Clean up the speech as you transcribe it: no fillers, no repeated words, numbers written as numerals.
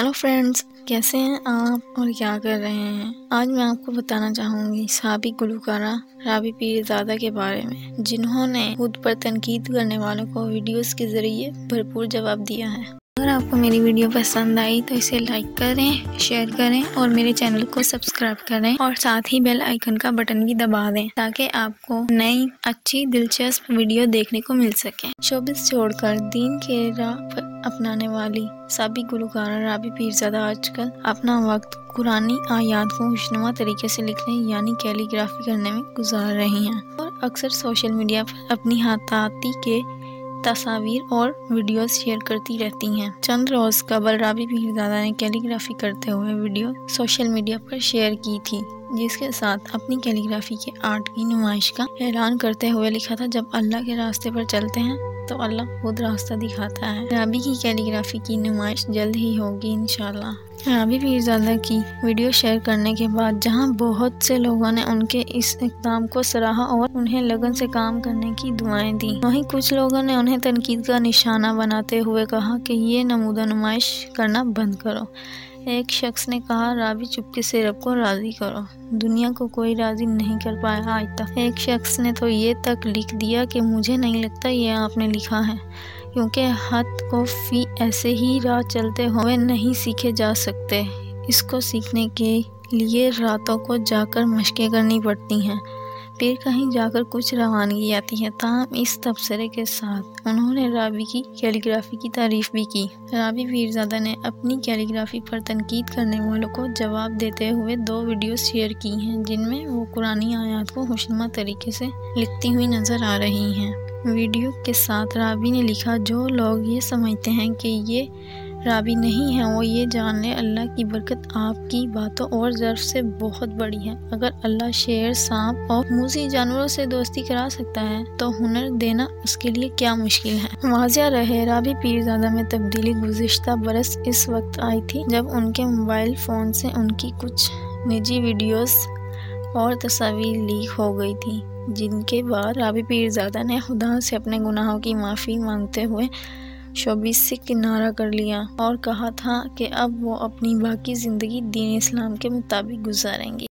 Hello friends, کیسے ہیں آپ اور کیا کر رہے ہیں؟ آج میں آپ کو بتانا چاہوں گی سابق گلوکارہ رابی پیرزادہ کے بارے میں، جنہوں نے خود پر تنقید کرنے والوں کو ویڈیوز کے ذریعے بھرپور جواب دیا ہے۔ اگر آپ کو میری ویڈیو پسند آئی تو اسے لائک کریں، شیئر کریں اور میرے چینل کو سبسکرائب کریں اور ساتھ ہی بیل آئیکن کا بٹن بھی دبا دیں تاکہ آپ کو نئی اچھی دلچسپ ویڈیو دیکھنے کو مل سکے۔ شوبز چھوڑ کر دین کے راہ پر اپنانے والی سابق گلوکارہ رابی پیرزادہ آج کل اپنا وقت قرآنی آیات کو خوشنما طریقے سے لکھنے یعنی کیلیگرافی کرنے میں گزار رہی ہیں اور اکثر سوشل میڈیا پر اپنی خطاطی کے تصاویر اور ویڈیوز شیئر کرتی رہتی ہیں۔ چند روز قبل رابی پیرزادہ نے کیلیگرافی کرتے ہوئے ویڈیو سوشل میڈیا پر شیئر کی تھی، جس کے ساتھ اپنی کیلیگرافی کے آرٹ کی نمائش کا اعلان کرتے ہوئے لکھا تھا، جب اللہ کے راستے پر چلتے ہیں تو اللہ خود راستہ دکھاتا ہے۔ رابی کی کیلیگرافی کی نمائش جلد ہی ہوگی انشاءاللہ۔ رابی پیرزادہ کی ویڈیو شیئر کرنے کے بعد جہاں بہت سے لوگوں نے ان کے اس اقدام کو سراہا اور انہیں لگن سے کام کرنے کی دعائیں دیں، وہیں کچھ لوگوں نے انہیں تنقید کا نشانہ بناتے ہوئے کہا کہ یہ نمود و نمائش کرنا بند کرو۔ ایک شخص نے کہا، رابی چپکے سے رب کو راضی کرو، دنیا کو کوئی راضی نہیں کر پایا آج تک۔ ایک شخص نے تو یہ تک لکھ دیا کہ مجھے نہیں لگتا یہ آپ نے لکھا ہے، کیونکہ خط کو فی ایسے ہی راہ چلتے ہوئے نہیں سیکھے جا سکتے، اس کو سیکھنے کے لیے راتوں کو جا کر مشقیں کرنی پڑتی ہیں، پھر کہیں جا کر کچھ روانگی آتی ہے۔ تاہم اس تبصرے کے ساتھ انہوں نے رابی کی کیلیگرافی کی تعریف بھی کی۔ رابی پیرزادہ نے اپنی کیلیگرافی پر تنقید کرنے والوں کو جواب دیتے ہوئے 2 ویڈیوز شیئر کی ہیں، جن میں وہ قرآنی آیات کو خوشنما طریقے سے لکھتی ہوئی نظر آ رہی ہیں۔ ویڈیو کے ساتھ رابی نے لکھا، جو لوگ یہ سمجھتے ہیں کہ یہ رابی نہیں ہے، وہ یہ جان لیں اللہ کی برکت آپ کی باتوں اور ظرف سے بہت بڑی ہے۔ اگر اللہ شیر، سانپ اور موذی جانوروں سے دوستی کرا سکتا ہے تو ہنر دینا اس کے لیے کیا مشکل ہے۔ واضح رہے، رابی پیرزادہ میں تبدیلی گزشتہ برس اس وقت آئی تھی جب ان کے موبائل فون سے ان کی کچھ نجی ویڈیوز اور تصاویر لیک ہو گئی تھی، جن کے بعد رابی پیرزادہ نے خدا سے اپنے گناہوں کی معافی مانگتے ہوئے شوبز سے کنارہ کر لیا اور کہا تھا کہ اب وہ اپنی باقی زندگی دین اسلام کے مطابق گزاریں گی۔